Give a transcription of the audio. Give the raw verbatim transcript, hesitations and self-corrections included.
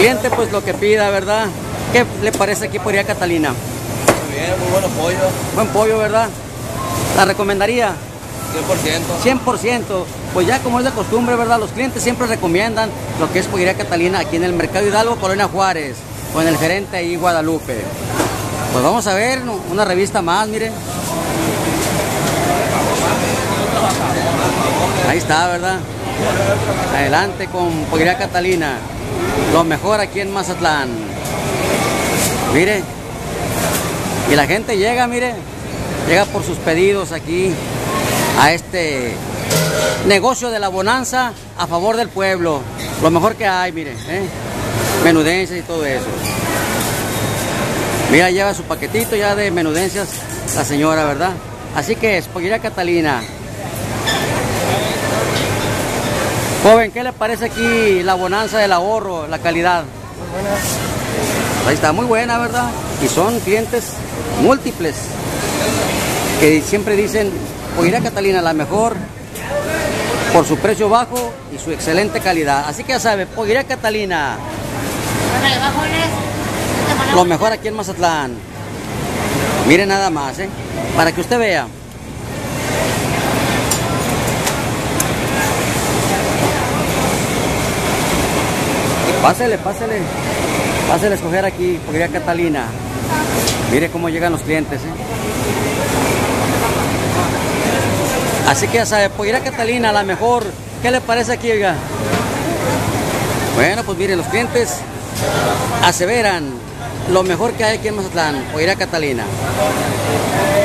cliente pues lo que pida, ¿verdad? ¿Qué le parece aquí Pollería Catalina? Muy bien, muy bueno pollo. Buen pollo, ¿verdad? ¿La recomendaría? cien por ciento. cien por ciento. Pues ya como es de costumbre, ¿verdad? Los clientes siempre recomiendan lo que es Pollería Catalina aquí en el Mercado Hidalgo, Colonia Juárez, con el gerente ahí Guadalupe. Pues vamos a ver una revista más, mire. Ahí está, ¿verdad? Adelante con Pollería Catalina. Lo mejor aquí en Mazatlán. Mire. Y la gente llega, mire. Llega por sus pedidos aquí a este negocio de la bonanza a favor del pueblo. Lo mejor que hay, mire. ¿eh? Menudencias y todo eso. Mira, lleva su paquetito ya de menudencias la señora, ¿verdad? Así que es Pollería Catalina. Joven, ¿qué le parece aquí la bonanza del ahorro, la calidad? Muy buena. Ahí está, muy buena, ¿verdad? Y son clientes múltiples que siempre dicen Pollería Catalina la mejor por su precio bajo y su excelente calidad. Así que ya sabe, Pollería Catalina. Lo mejor aquí en Mazatlán. Mire nada más, ¿eh? Para que usted vea. Pásele, pásele. Pásele a escoger aquí, Pollería Catalina. Mire cómo llegan los clientes, ¿eh? Así que ya sabe, Pollería Catalina, la mejor. ¿Qué le parece aquí, oiga? Bueno, pues mire, los clientes aseveran lo mejor que hay aquí en Mazatlán, Pollería Catalina.